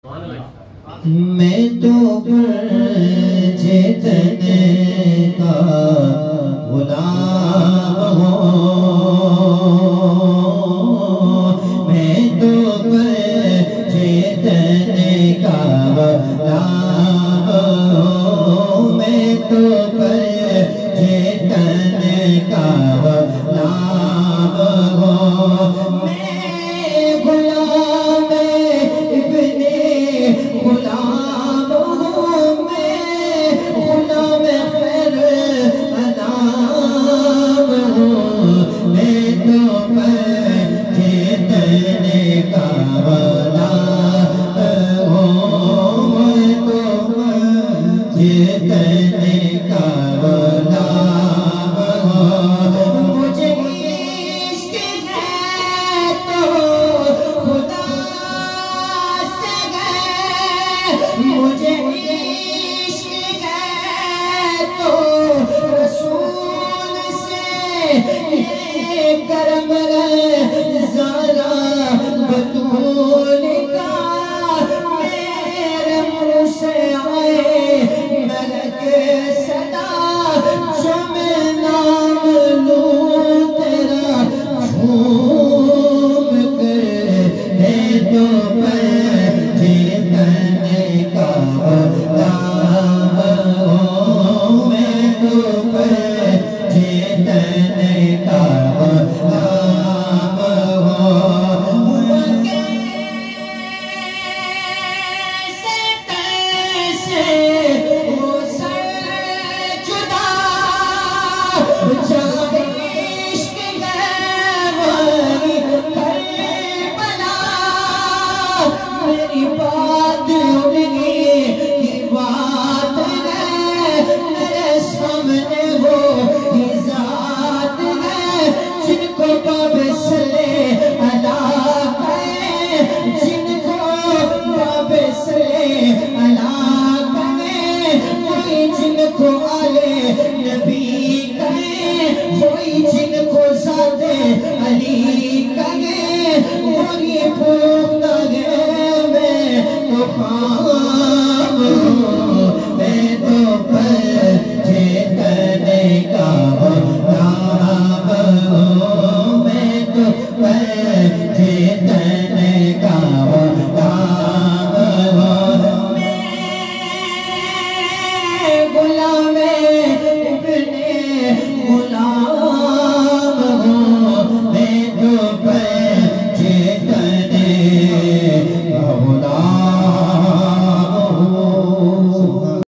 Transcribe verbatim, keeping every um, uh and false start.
میں تو پر چیتنے کا غلام ہوں، میں تو پر چیتنے کا غلام ہوں، میں تو پر چیتنے کا غلام ہوں، میں غلام ابن غلام ہوں، میں غلام خیر انام ہوں، میں تو پر چیتنے کا غلام ہوں، میں تو پر چیتنے کا غلام ہوں، مجھے عشق ہے تو خدا سے ہے، مجھے عشق ہے تو رسول سے، یہ کرم ذرا بطول کا، میرے منہ سے آئے ملک صدا، جو میں نام لوں تیرا جھوم کر، میں تو پر چیتنے کا غلام ہوں، میں تو پر چیتنے کا غلام ہوں، کیسے کیسے وہ سر جدا، جہاں عشق ہے وہی کربلا، میری بات انہی کی بات ہے، میرے سامنے وہ ہی ذات ہے، جن کو باب صلی اللہ ہے، جن کو باب صلی اللہ ہے، وہی جن کو آلے نبی کہے، وہی جن کو ذات علی کہے، وہی پوکھتا ہے میں تو خان